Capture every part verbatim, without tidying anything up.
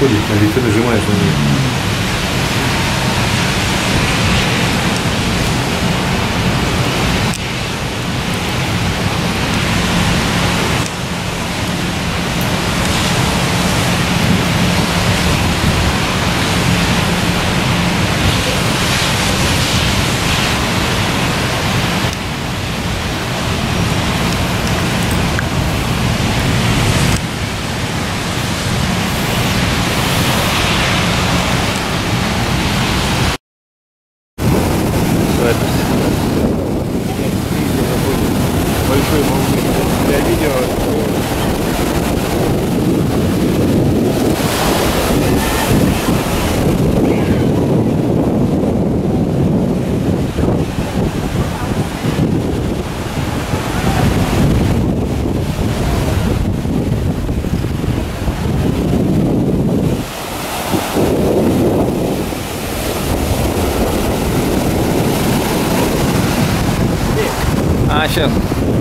проходит, а ведь ты нажимаешь на нее. Большой волны для видео. А, сейчас.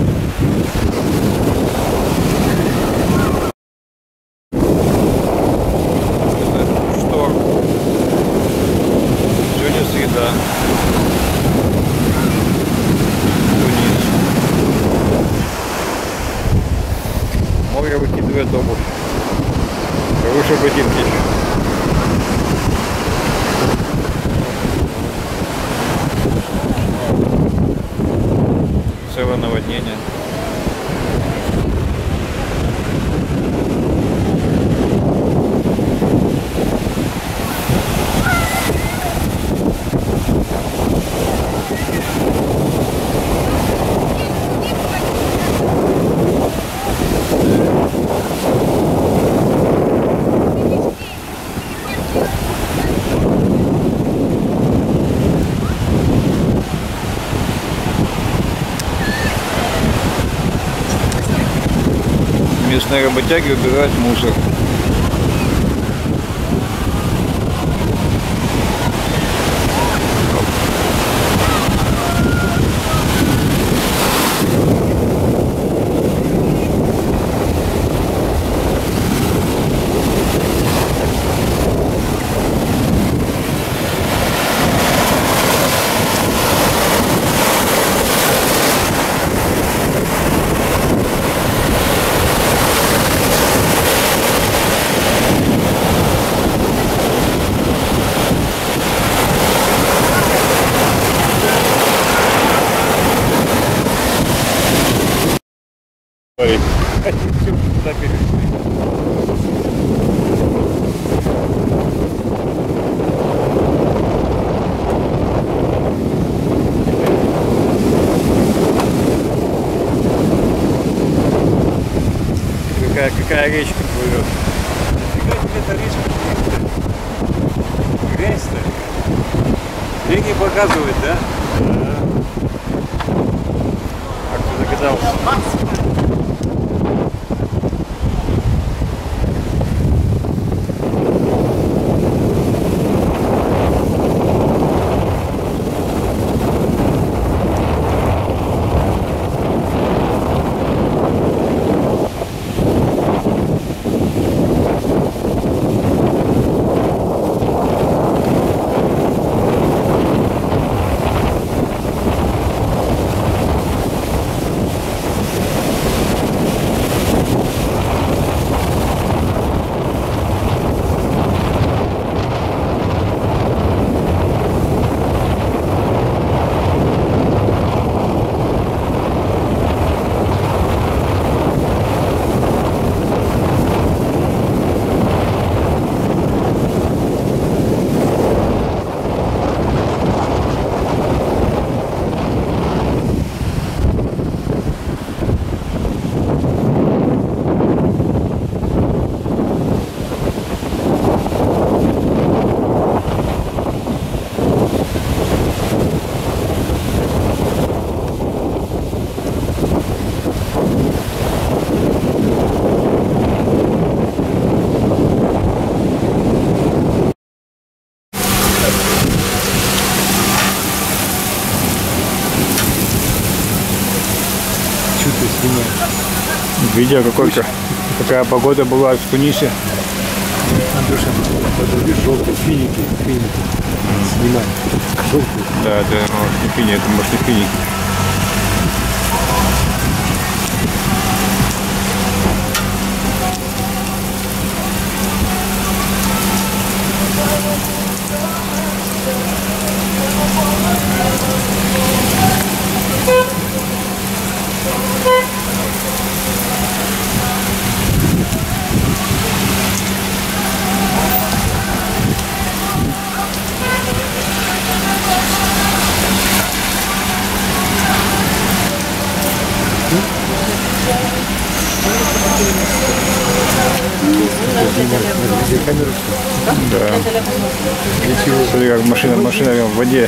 Шторм. Сегодня среда. Тунис. Море выкидывает обувь. Хорошие ботинки. Целое наводнение. Местные работяги убирают мусор. Какая, какая речка плывет? Нафига тебе эта речка? Грязь-то. Деньги показывать, да? Да. Как ты догадался? Что ты снимаешь? Видео какой-то. Какая погода была в Тунисе. Андрюша, подожди, желтые финики, финики. Снимай. Желтые. Да, это может не фини, это может не финики. Где камера, что ли? Да. Смотри, как машина, машина прям в воде.